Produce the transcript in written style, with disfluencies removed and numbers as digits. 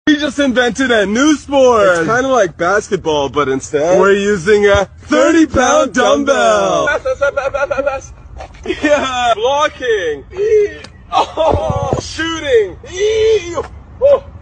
We just invented a new sport. It's kind of like basketball, but instead we're using a 30-pound dumbbell. Yeah, blocking. Oh, shooting. Oh.